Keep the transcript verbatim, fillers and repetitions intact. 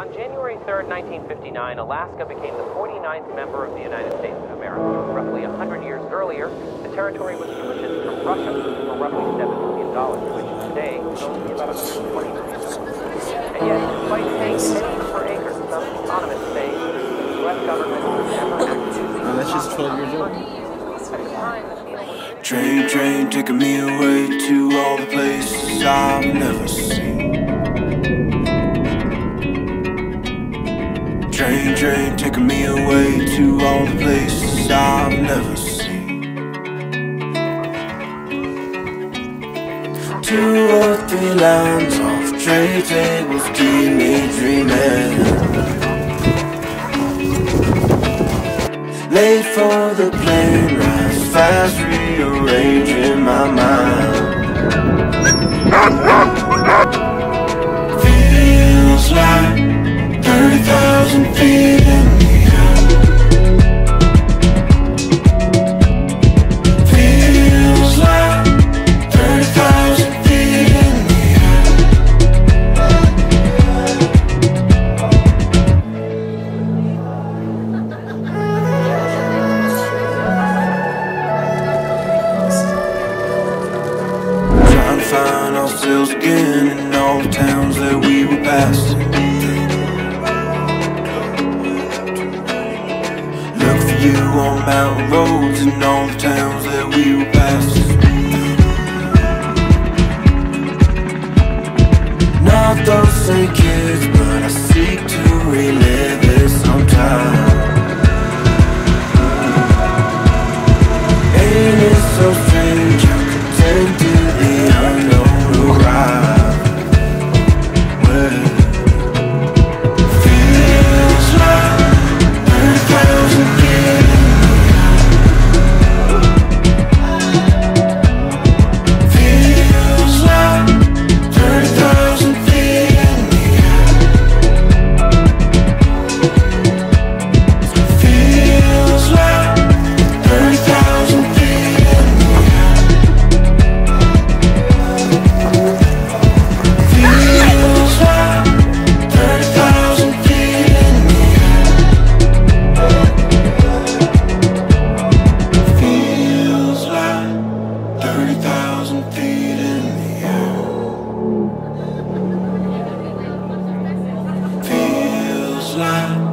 On January third, nineteen fifty-nine, Alaska became the forty-ninth member of the United States of America. Roughly one hundred years earlier, the territory was purchased from Russia for roughly seven million dollars, which today is only about one hundred twenty million dollars. And yet, despite paying pennies per acre, some economists say the U S government will never actually... Oh, that's just twelve years old. At the time, the deal was... Train, train, taking me away to all the places I've never seen. Train, train, taking me away to all the places I've never seen. Two or three lines off tray tables keep me dreaming. Late for the plane, rise fast, rearranging my mind. Feels like thirty thousand feet in the air. Feels like thirty thousand feet in the Trying to find ourselves again in all the towns that we were passing. You on mountain roads and all the towns that we were passing. Not those same kids, but I seek to relive it sometime. Ain't it so strange how content to the unknown arrive? Well, feels like thirty thousand feet. Like